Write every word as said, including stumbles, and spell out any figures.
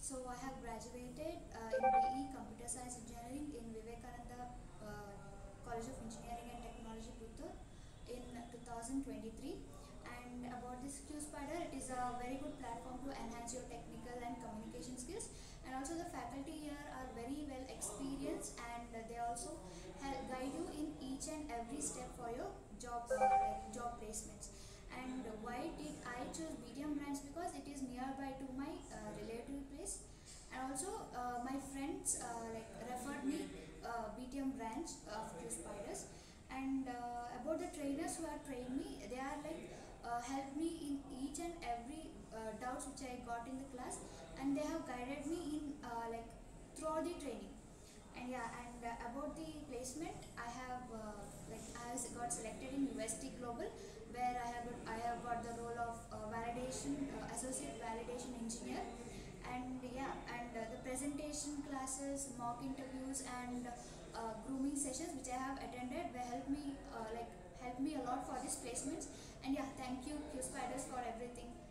So I have graduated uh, in B E Computer Science Engineering in Vivekananda uh, College of Engineering and Technology, Puttur in two thousand twenty-three. And about this Qspider, it is a very good platform to enhance your technical and communication skills. And also the faculty here are very well experienced, and they also help guide you in each and every step for your job uh, like job placements. And why did I choose B T M branch? Because it is nearby to my uh, relative place, and also uh, my friends uh, like referred me uh, B T M branch of Qspiders. And uh, about the trainers who have trained me, they are like uh, helped me in each and every uh, doubts which I got in the class, and they have guided me in uh, like throughout the training. And yeah, and uh, about the placement, I have uh, like I have got selected in U S T Global, where I have I have got the role of uh, validation uh, associate validation engineer. And yeah, and uh, the presentation classes, mock interviews, and uh, grooming sessions which I have attended will help me uh, like help me a lot for these placements. And yeah, thank you Qspiders for everything.